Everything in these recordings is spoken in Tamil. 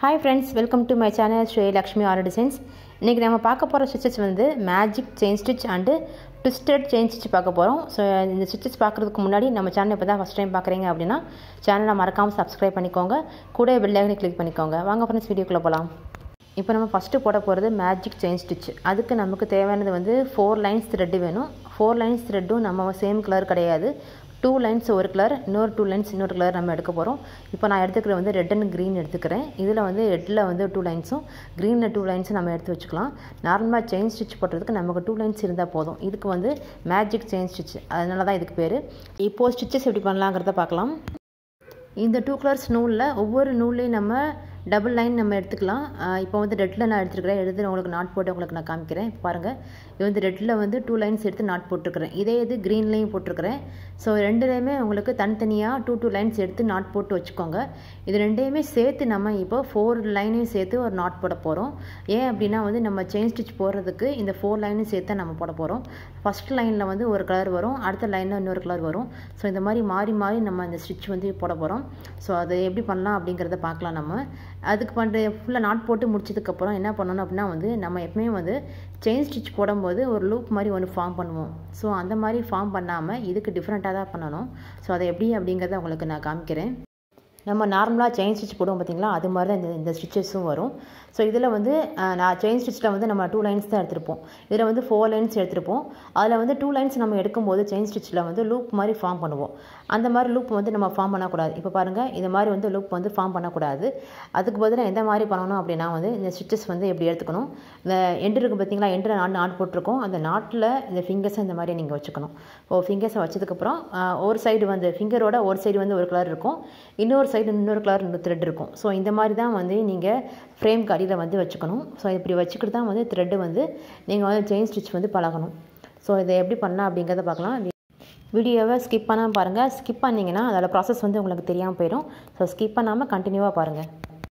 Hi friends, welcome to my channel Shri, Lakshmi, Aari designs. இன்னைக்கு நம்ம பார்க்க போற ஸ்டிச்சஸ் வந்து magic chain stitch and twisted chain stitch பார்க்க போறோம். ஸோ இந்த ஸ்டிச்சஸ் பார்க்கறதுக்கு முன்னாடி நம்ம சேனலை இப்போ தான் ஃபர்ஸ்ட் டைம் பார்க்குறீங்க அப்படின்னா சேனலை மறக்காமல் சப்ஸ்கிரைப் பண்ணிக்கோங்க, கூட பெல் ஐகானை கிளிக் பண்ணிக்கோங்க. வாங்க ஃப்ரெண்ட்ஸ் வீடியோக்குள்ளே போகலாம். இப்போ நம்ம ஃபஸ்ட்டு போட போகிறது மேஜிக் செயின் ஸ்டிச். அதுக்கு நமக்கு தேவையானது வந்து 4 லைன்ஸ் த்ரெட்டு வேணும். 4 லைன்ஸ் த்ரெட்டும் நம்ம சேம் கலர் கிடையாது. 2 லைன்ஸ் ஒரு கலர், இன்னொரு 2 லைன்ஸ் இன்னொரு கலர் நம்ம எடுக்க போகிறோம். இப்போ நான் எடுத்துக்கிற வந்து ரெட் அண்ட் க்ரீன் எடுத்துக்கிறேன். இதில் வந்து ரெட்டில் வந்து 2 லைன்ஸும் க்ரீனில் 2 லைன்ஸும் நம்ம எடுத்து வச்சுக்கலாம். நார்மலாக செயின் ஸ்டிச் போடுறதுக்கு நமக்கு 2 லைன்ஸ் இருந்தால் போதும். இதுக்கு வந்து மேஜிக் செயின் ஸ்டிச், அதனால தான் இதுக்கு பேர். இப்போது ஸ்டிச்சஸ் எப்படி பண்ணலாங்கிறத பார்க்கலாம். இந்த 2 கலர்ஸ் நூலில் ஒவ்வொரு நூல்லையும் நம்ம டபுள் லைன் நம்ம எடுத்துக்கலாம். இப்போ வந்து ரெட்டில் நான் எடுத்துருக்கிறேன், எடுத்து உங்களுக்கு நாட் போட்டு உங்களுக்கு நான் காமிக்கிறேன். இப்போ பாருங்கள், இது வந்து ரெட்டில் வந்து 2 லைன்ஸ் எடுத்து நாட் போட்டுருக்கிறேன். இதே இது க்ரீன்லேயும் போட்டிருக்கிறேன். ஸோ ரெண்டுலேயுமே உங்களுக்கு தனித்தனியாக 2 லைன்ஸ் எடுத்து நாட் போட்டு வச்சுக்கோங்க. இது ரெண்டையுமே சேர்த்து நம்ம இப்போ 4 லைனையும் சேர்த்து ஒரு நாட் போட போகிறோம். ஏன் அப்படின்னா வந்து நம்ம செயின் ஸ்டிச் போடுறதுக்கு இந்த 4 லைனையும் சேர்த்து நம்ம போட போகிறோம். ஃபஸ்ட் லைனில் வந்து ஒரு கலர் வரும், அடுத்த லைனில் இன்னொரு கலர் வரும். ஸோ இந்த மாதிரி மாறி மாறி நம்ம இந்த ஸ்டிச் வந்து போட போகிறோம். ஸோ அதை எப்படி பண்ணலாம் அப்படிங்கிறத பார்க்கலாம். நம்ம அதுக்கு ஃபுல்லாக நாட் போட்டு முடிச்சதுக்கப்புறம் என்ன பண்ணணும் அப்படின்னா வந்து நம்ம எப்பவுமே வந்து செயின் ஸ்டிச் போடும்போது ஒரு லூப் மாதிரி ஒன்று ஃபார்ம் பண்ணுவோம். ஸோ அந்த மாதிரி ஃபார்ம் பண்ணாமல் இதுக்கு டிஃப்ரெண்ட்டாக தான் பண்ணணும். ஸோ அதை எப்படி அப்படிங்கிறத உங்களுக்கு நான் காமிக்கிறேன். நம்ம நார்மலாக செயின் ஸ்டிச் போடுவோம் பார்த்திங்களா, அது மாதிரி தான் இந்த ஸ்டிச்சஸும் வரும். ஸோ இதில் வந்து நான் செயின் ஸ்டிச்சில் வந்து நம்ம 2 லைன்ஸ் தான் எடுத்திருப்போம். இதில் வந்து 4 லைன்ஸ் எடுத்திருப்போம். அதில் வந்து 2 லைன்ஸ் நம்ம எடுக்கும்போது செயின் ஸ்டிச்சில் வந்து லூப் மாதிரி ஃபார்ம் பண்ணுவோம். அந்த மாதிரி லூப் வந்து நம்ம ஃபார்ம் பண்ணக்கூடாது. இப்போ பாருங்கள், இந்த மாதிரி வந்து லூப் வந்து ஃபார்ம் பண்ணக்கூடாது. அதுக்கு பதிலாக எந்த மாதிரி பண்ணணும் அப்படின்னா வந்து இந்த ஸ்டிச்சஸ் வந்து எப்படி எடுத்துக்கணும், இந்த எண்டு இருக்குது பார்த்திங்களா, எண்டில் நாட் போட்டிருக்கோம். அந்த நாட்டில் இந்த ஃபிங்கர்ஸை இந்த மாதிரி நீங்கள் வச்சுக்கணும். ஃபிங்கர்ஸை வச்சதுக்கப்புறம் ஒரு சைடு வந்து ஃபிங்கரோட ஒரு சைடு வந்து ஒரு கலர் இருக்கும், இன்னொரு சைடு இன்னொரு கலர் த்ரெட் இருக்கும். ஸோ இந்த மாதிரி தான் வந்து நீங்கள் ஃப்ரேம் கடியில் வந்து வச்சுக்கணும். ஸோ இப்படி வச்சுக்கிட்டு தான் வந்து த்ரெட்டு வந்து நீங்கள் வந்து செயின் ஸ்டிச் வந்து பழகணும். ஸோ இதை எப்படி பண்ணலாம் அப்படிங்கிறத பார்க்கலாம். வீடியோவை ஸ்கிப் பண்ணாமல் பாருங்கள். ஸ்கிப் பண்ணிங்கன்னா அதோட ப்ராசஸ் வந்து உங்களுக்கு தெரியாமல் போயிடும். ஸோ ஸ்கிப் பண்ணாமல் கண்டினியூவாக பாருங்கள்.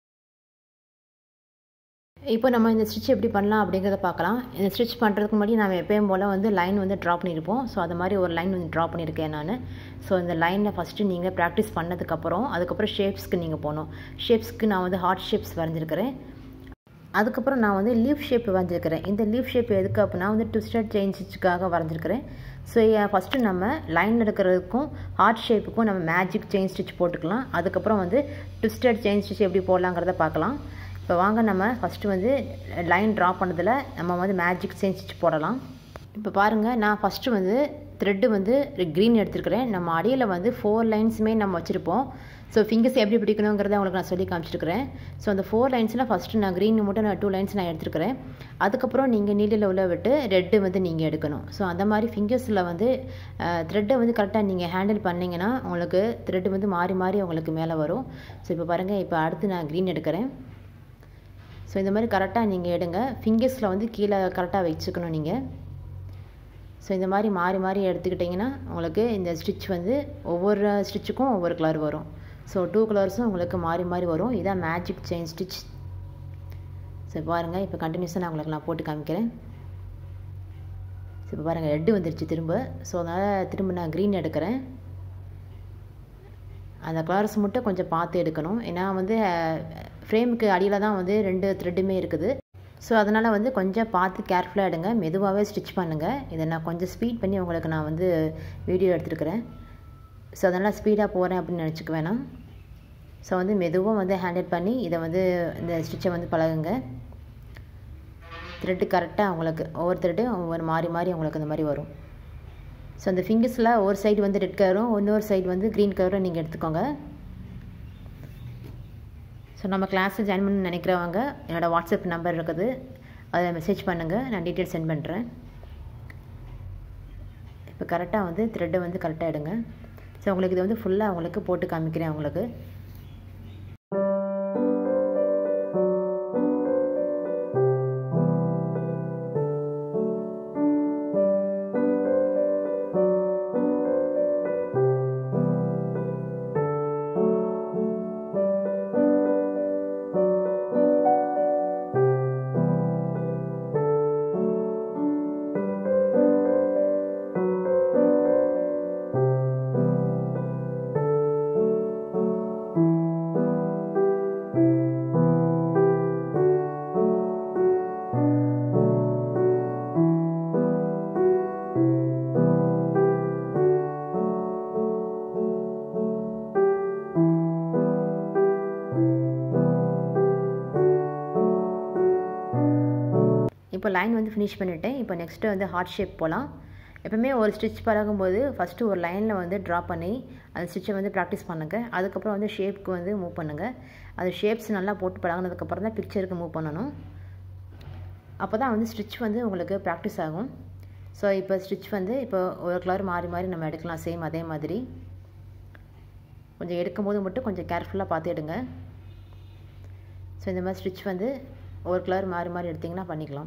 இப்போ நம்ம இந்த ஸ்டிச் எப்படி பண்ணலாம் அப்படிங்கிறத பார்க்கலாம். இந்த ஸ்டிச் பண்ணுறதுக்கு முன்னாடி நம்ம எப்பயும் போல் வந்து லைன் வந்து ட்ரா பண்ணியிருப்போம். ஸோ அது மாதிரி ஒரு லைன் வந்து ட்ரா பண்ணியிருக்கேன் நான். ஸோ இந்த லைனில் ஃபஸ்ட்டு நீங்கள் ப்ராக்டிஸ் பண்ணதுக்கப்புறம் அதுக்கப்புறம் ஷேப்ஸ்க்கு நீங்கள் போகணும். ஷேப்ஸ்க்கு நான் வந்து ஹார்ட் ஷேப்ஸ் வரைஞ்சிருக்கிறேன். அதுக்கப்புறம் நான் வந்து லீஃப் ஷேப் வரைஞ்சிருக்கிறேன். இந்த லீஃப் ஷேப் எதுக்கு அப்படின்னா வந்து ட்விஸ்டட் செயின் ஸ்டிச்சுக்காக வரைஞ்சிருக்கிறேன். ஸோ ஃபஸ்ட்டு நம்ம லைன் எடுக்கிறதுக்கும் ஹார்ட் ஷேப்புக்கும் நம்ம மேஜிக் செயின் ஸ்டிச் போட்டுக்கலாம். அதுக்கப்புறம் வந்து ட்விஸ்டட் செயின் ஸ்டிச் எப்படி போடலாங்கிறத பார்க்கலாம். இப்போ வாங்க நம்ம ஃபஸ்ட்டு வந்து லைன் ட்ரா பண்ணதில் நம்ம வந்து மேஜிக் செயின் ஸ்டிச் போடலாம். இப்போ பாருங்கள், நான் ஃபஸ்ட்டு வந்து த்ரெட்டு வந்து க்ரீன் எடுத்துருக்கிறேன். நம்ம அடியில் வந்து 4 லைன்ஸுமே நம்ம வச்சுருப்போம். ஸோ ஃபிங்கர்ஸ் எப்படி பிடிக்கணுங்கிறத உங்களுக்கு நான் சொல்லி காமிச்சிருக்கிறேன். ஸோ அந்த 4 லைன்ஸில் ஃபஸ்ட்டு நான் க்ரீன் மட்டும் நான் 2 லைன்ஸ் நான் எடுத்துருக்கிறேன். அதுக்கப்புறம் நீங்கள் நீடில் உள்ள விட்டு ரெட்டு வந்து நீங்கள் எடுக்கணும். ஸோ அந்த மாதிரி ஃபிங்கர்ஸில் வந்து த்ரெட்டை வந்து கரெக்டாக நீங்கள் ஹேண்டில் பண்ணிங்கன்னா உங்களுக்கு த்ரெட்டு வந்து மாறி மாறி உங்களுக்கு மேலே வரும். ஸோ இப்போ பாருங்கள், இப்போ அடுத்து நான் க்ரீன் எடுக்கிறேன். ஸோ இந்த மாதிரி கரெக்டாக நீங்கள் எடுங்க. ஃபிங்கர்ஸில் வந்து கீழே கரெக்டாக வச்சுக்கணும் நீங்கள். ஸோ இந்த மாதிரி மாறி மாறி எடுத்துக்கிட்டிங்கன்னா உங்களுக்கு இந்த ஸ்டிச் வந்து ஒவ்வொரு ஸ்டிச்சுக்கும் ஒவ்வொரு கலர் வரும். ஸோ 2 கலர்ஸும் உங்களுக்கு மாறி மாறி வரும். இதுதான் மேஜிக் செயின் ஸ்டிச். ஸோ பாருங்கள், இப்போ கண்டினியூஸாக நான் உங்களுக்கு போட்டு காமிக்கிறேன். ஸோ இப்போ பாருங்கள், ரெட்டு வந்துருச்சு திரும்ப. ஸோ அதனால் திரும்ப நான் க்ரீன் எடுக்கிறேன். அந்த கலர்ஸ் மட்டும் கொஞ்சம் பார்த்து எடுக்கணும். ஏன்னா வந்து ஃப்ரேமுக்கு அடியில் தான் வந்து 2 த்ரெட்டுமே இருக்குது. ஸோ அதனால் வந்து கொஞ்சம் பார்த்து கேர்ஃபுல்லாக எடுங்க, மெதுவாகவே ஸ்டிச் பண்ணுங்கள். இதை நான் கொஞ்சம் ஸ்பீட் பண்ணி உங்களுக்கு நான் வந்து வீடியோ எடுத்துருக்கிறேன். ஸோ அதனால் ஸ்பீடாக போகிறேன் அப்படின்னு நினச்சிக்க வேணாம். ஸோ வந்து மெதுவாக வந்து ஹேண்டில் பண்ணி இதை வந்து இந்த ஸ்டிச்சை வந்து பழகுங்க. த்ரெட்டு கரெக்டாக உங்களுக்கு ஒவ்வொரு த்ரெட்டு ஒவ்வொரு மாறி மாறி உங்களுக்கு இந்த மாதிரி வரும். ஸோ அந்த ஃபிங்கர்ஸில் ஒரு சைடு வந்து ரெட் கலரும் இன்னொரு சைடு வந்து க்ரீன் கலரும் நீங்கள் எடுத்துக்கோங்க. ஸோ நம்ம கிளாஸில் ஜாயின் பண்ண நினைக்கிறவங்க என்னோடய வாட்ஸ்அப் நம்பர் இருக்குது, அதை மெசேஜ் பண்ணுங்கள், நான் டீட்டெயில்ஸ் சென்ட் பண்ணுறேன். இப்போ கரெக்டாக வந்து த்ரெட்டை வந்து கரெக்டாக எடுங்க. ஸோ உங்களுக்கு இது வந்து ஃபுல்லாக உங்களுக்கு போட்டு காமிக்கிறேன் உங்களுக்கு. இப்போ லைன் வந்து ஃபினிஷ் பண்ணிவிட்டேன். இப்போ நெக்ஸ்ட்டு வந்து ஹார்ட் ஷேப் போகலாம். எப்பவுமே ஒரு ஸ்டிச் பழகும்போது ஃபஸ்ட்டு ஒரு லைனில் வந்து ட்ரா பண்ணி அந்த ஸ்டிச்சை வந்து ப்ராக்டிஸ் பண்ணுங்கள். அதுக்கப்புறம் வந்து ஷேப்புக்கு வந்து மூவ் பண்ணுங்கள். அது ஷேப்ஸ் நல்லா போட்டு பழகினதுக்கப்புறம் தான் பிக்சருக்கு மூவ் பண்ணணும். அப்போ தான் வந்து ஸ்டிச் வந்து உங்களுக்கு ப்ராக்டிஸ் ஆகும். ஸோ இப்போ ஸ்டிச் வந்து இப்போ ஒரு கலர் மாறி மாறி நம்ம எடுக்கலாம். சேம் அதே மாதிரி கொஞ்சம் எடுக்கும்போது மட்டும் கொஞ்சம் கேர்ஃபுல்லாக பார்த்து எடுங்க. ஸோ இந்த மாதிரி ஸ்டிச் வந்து ஒரு கலர் மாறி மாறி எடுத்திங்கன்னா பண்ணிக்கலாம்.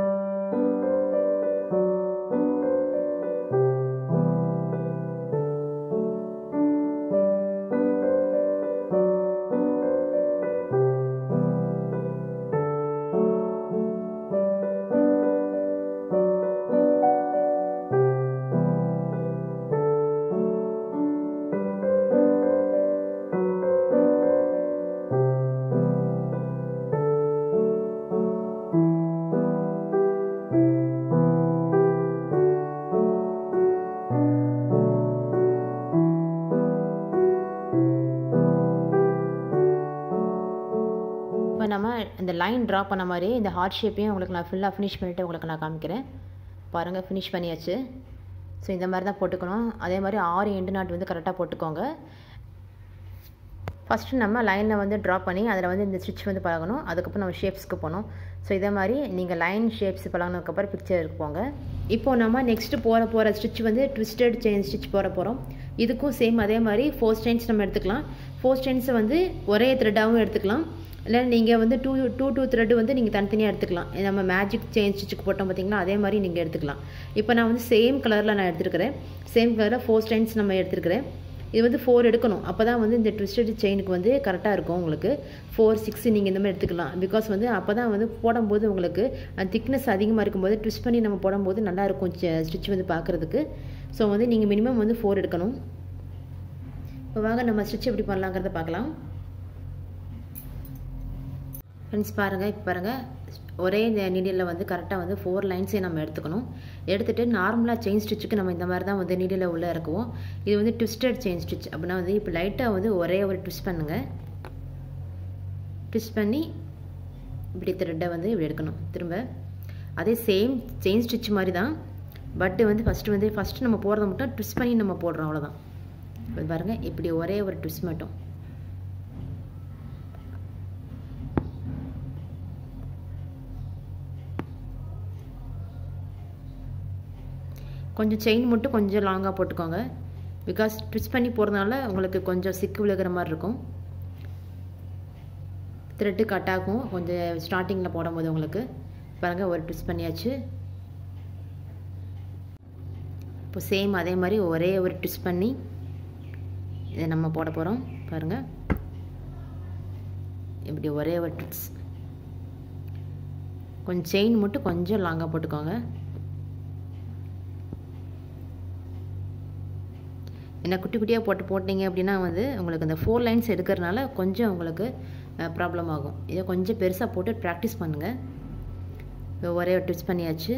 இப்போ நம்ம இந்த லைன் ட்ரா பண்ண மாதிரி இந்த ஹார்ட் ஷேப்பையும் உங்களுக்கு நான் ஃபுல்லாக ஃபினிஷ் பண்ணிவிட்டு உங்களுக்கு நான் காமிக்கிறேன். பாருங்கள், ஃபினிஷ் பண்ணியாச்சு. ஸோ இந்த மாதிரி தான் போட்டுக்கணும். அதே மாதிரி 6 எண்டு நாட் வந்து கரெக்டாக போட்டுக்கோங்க. ஃபஸ்ட்டு நம்ம லைனில் வந்து ட்ரா பண்ணி அதில் வந்து இந்த ஸ்டிச் வந்து பழகணும். அதுக்கப்புறம் நம்ம ஷேப்ஸ்க்கு போகணும். ஸோ இதே மாதிரி நீங்கள் லைன் ஷேப்ஸ் பழகினதுக்கப்புறம் பிக்சருக்கு போங்க. இப்போது நம்ம நெக்ஸ்ட்டு போகிற ஸ்டிச் வந்து ட்விஸ்டட் செயின் ஸ்டிச் போகிறோம். இதுக்கும் சேம் அதே மாதிரி 4 ஸ்டெயின்ஸ் நம்ம எடுத்துக்கலாம். 4 ஸ்டெயின்ஸை வந்து ஒரே த்ரெட்டாகவும் எடுத்துக்கலாம். இல்லை நீங்கள் வந்து டூ த்ரெட்டு வந்து நீங்கள் தனித்தனியாக எடுத்துக்கலாம். நம்ம மேஜிக் செயின் ஸ்டிச்சுக்கு போட்டோம் பார்த்திங்களா, அதே மாதிரி நீங்கள் எடுத்துக்கலாம். இப்போ நான் வந்து சேம் கலரில் நான் எடுத்துருக்கிறேன். சேம் கலரில் 4 ஸ்டெயின்ஸ் நம்ம எடுத்துருக்கிறேன். இது வந்து 4 எடுக்கணும். அப்போ தான் வந்து இந்த ட்விஸ்டட் செயினுக்கு வந்து கரெக்டாக இருக்கும். உங்களுக்கு 4, 6 நீங்கள் இந்த மாதிரி எடுத்துக்கலாம். பிகாஸ் வந்து அப்போ தான் வந்து போடும்போது உங்களுக்கு அந்த திக்னஸ் அதிகமாக இருக்கும்போது ட்விஸ்ட் பண்ணி நம்ம போடும்போது நல்லாயிருக்கும் ஸ்டிச் வந்து பார்க்குறதுக்கு. ஸோ வந்து நீங்கள் மினிமம் வந்து 4 எடுக்கணும். இப்போ வாங்க நம்ம ஸ்டிச் எப்படி பண்ணலாங்கிறத பார்க்கலாம். ஃப்ரெண்ட்ஸ் பாருங்கள், இப்போ பாருங்கள், ஒரே நீடிலில் வந்து கரெக்டாக வந்து 4 லைன்ஸே நம்ம எடுத்துக்கணும். எடுத்துகிட்டு நார்மலாக செயின் ஸ்டிச்சுக்கு நம்ம இந்த மாதிரி தான் வந்து நீடில் உள்ளே இறக்குவோம். இது வந்து ட்விஸ்டட் செயின் ஸ்டிச் அப்படின்னா வந்து இப்போ லைட்டாக வந்து ஒரே ஒரு ட்விஸ்ட் பண்ணுங்கள். ட்விஸ்ட் பண்ணி இப்படி த்ரெட்டை வந்து இப்படி எடுக்கணும். திரும்ப அதே சேம் செயின் ஸ்டிச் மாதிரி தான். பட்டு வந்து ஃபஸ்ட்டு நம்ம போடுறத மட்டும் ட்விஸ்ட் பண்ணி நம்ம போடுறோம், அவ்வளோதான். இப்போ பாருங்கள், இப்படி ஒரே ஒரு ட்விஸ்ட் மட்டும். கொஞ்சம் செயின் மட்டும் கொஞ்சம் லாங்காக போட்டுக்கோங்க. பிகாஸ் ட்விஸ்ட் பண்ணி போகிறதுனால உங்களுக்கு கொஞ்சம் சிக்கு விழுகிற மாதிரி இருக்கும். த்ரெட்டு கட் ஆகும் கொஞ்சம் ஸ்டார்டிங்கில் போடும்போது. உங்களுக்கு பாருங்கள், ஒரு ட்விஸ்ட் பண்ணியாச்சு. இப்போ சேம் அதே மாதிரி ஒரே ஒரு ட்விஸ்ட் பண்ணி இதை நம்ம போட போகிறோம். பாருங்கள், இப்படி ஒரே ஒரு ட்விஸ்ட். கொஞ்சம் செயின் மட்டும் கொஞ்சம் லாங்காக போட்டுக்கோங்க. என்ன குட்டி குட்டியாக போட்டிங்க அப்படின்னா வந்து உங்களுக்கு அந்த 4 லைன்ஸ் எடுக்கிறதுனால கொஞ்சம் உங்களுக்கு ப்ராப்ளம் ஆகும். இதை கொஞ்சம் பெருசாக போட்டு ப்ராக்டிஸ் பண்ணுங்கள். இப்போ ஒரே ஒரு ட்விஸ்ட் பண்ணியாச்சு.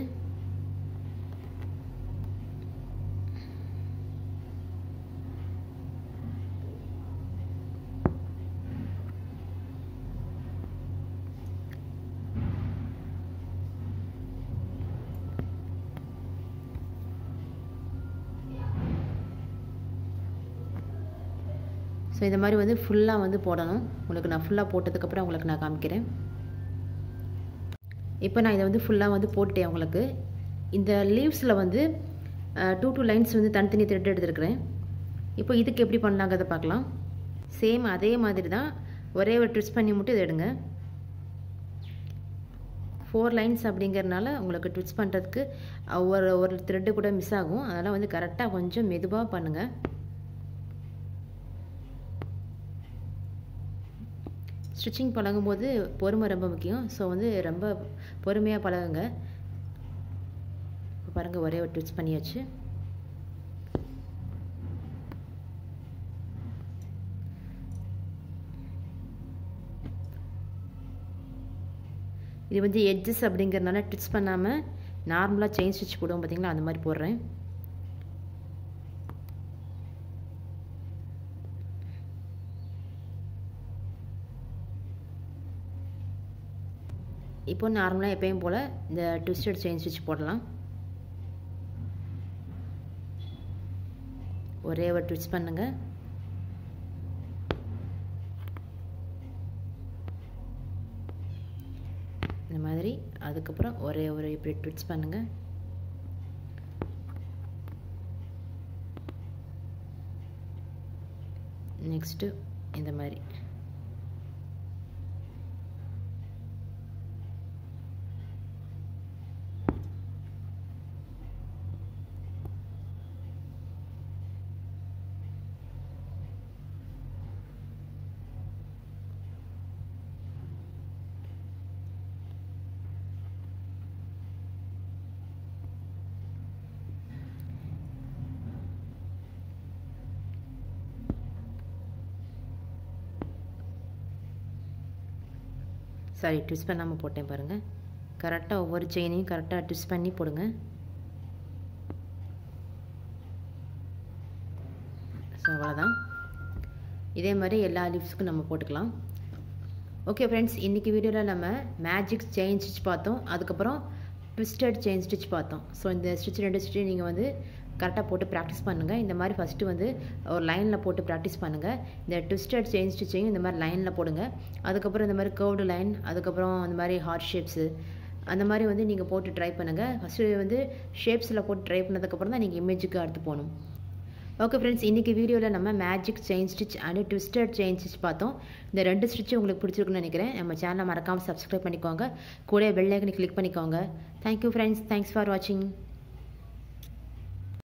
ஸோ இந்த மாதிரி வந்து ஃபுல்லாக வந்து போடணும். உங்களுக்கு நான் ஃபுல்லாக போட்டதுக்கப்புறம் உங்களுக்கு நான் காமிக்கிறேன். இப்போ நான் இதை வந்து ஃபுல்லாக வந்து போட்டுட்டேன். உங்களுக்கு இந்த லீவ்ஸில் வந்து 2 லைன்ஸ் வந்து தனித்தனி த்ரெட் எடுத்துருக்கிறேன். இப்போ இதுக்கு எப்படி பண்ணலாங்கிறத பார்க்கலாம். சேம் அதே மாதிரி தான், ஒரே ஒரு ட்விஸ்ட் பண்ணி மட்டும் இதை எடுங்க. 4 லைன்ஸ் அப்படிங்கிறதுனால உங்களுக்கு ட்விஸ்ட் பண்ணுறதுக்கு ஒரு த்ரெட்டு கூட மிஸ் ஆகும். அதனால் வந்து கரெக்டாக கொஞ்சம் மெதுவாக பண்ணுங்கள். ஸ்டிச்சிங் பழகும்போது பொறுமை ரொம்ப முக்கியம். ஸோ வந்து ரொம்ப பொறுமையாக பழகுங்க. இப்போ பாருங்கள், ஒரே ஒரு ட்விஸ்ட் பண்ணியாச்சு. இது வந்து எட்ஜஸ் அப்படிங்கிறதுனால ட்விஸ்ட் பண்ணாமல் நார்மலாக செயின் ஸ்டிச் போடுவோம் பார்த்தீங்களா, அந்த மாதிரி போடுறேன். இப்போ நார்மலாக எப்பயும் போல் இந்த ட்விஸ்டட் செயின் ஸ்டிச் போடலாம். ஒரே ஒரு ட்விஸ்ட் பண்ணுங்கள். இந்த மாதிரி அதுக்கப்புறம் ஒரே ஒரு இப்படி ட்விஸ்ட் பண்ணுங்கள். நெக்ஸ்ட்டு இந்த மாதிரி சாரி ட்விஸ்ட் பண்ணாமல் போட்டேன் பாருங்கள். கரெக்டாக ஒவ்வொரு செயினையும் கரெக்டாக ட்விஸ்ட் பண்ணி போடுங்க. ஸோ அவ்வளோதான். இதே மாதிரி எல்லா லீவ்ஸுக்கும் நம்ம போட்டுக்கலாம். ஓகே ஃப்ரெண்ட்ஸ், இன்றைக்கி வீடியோவில் நம்ம மேஜிக் செயின் ஸ்டிச் பார்த்தோம். அதுக்கப்புறம் ட்விஸ்டட் செயின் ஸ்டிச் பார்த்தோம். ஸோ இந்த ஸ்டிச் 2 ஸ்டிச் நீங்கள் வந்து கரெக்டாக போட்டு ப்ராக்டிஸ் பண்ணுங்கள். இந்த மாதிரி ஃபஸ்ட்டு வந்து ஒரு லைனில் போட்டு ப்ராக்டிஸ் பண்ணுங்கள். இந்த ட்விஸ்டட் செயின் ஸ்டிச்சையும் இந்த மாதிரி லைனில் போடுங்க. அதுக்கப்புறம் இந்த மாதிரி கர்வ்டு லைன், அதுக்கப்புறம் இந்த மாதிரி ஹார்ட் ஷேப்ஸு அந்த மாதிரி வந்து நீங்கள் போட்டு ட்ரை பண்ணுங்கள். ஃபஸ்ட்டு வந்து ஷேப்ஸில் போட்டு ட்ரை பண்ணதுக்கப்புறம் தான் நீங்கள் இமேஜுக்கு அடுத்து போகணும். ஓகே ஃப்ரெண்ட்ஸ், இன்றைக்கி வீடியோவில் நம்ம magic chain stitch and twisted chain stitch பார்த்தோம். இந்த 2 ஸ்டிச்சும் உங்களுக்கு பிடிச்சிருக்குன்னு நினைக்கிறேன். நம்ம சேனலை மறக்காமல் சப்ஸ்கிரைப் பண்ணிக்கோங்க. கூட பெல் ஐக்கனை கிளிக் பண்ணிக்கோங்க. தேங்க்யூ ஃப்ரெண்ட்ஸ், தேங்க்ஸ் ஃபார் வாட்சிங்.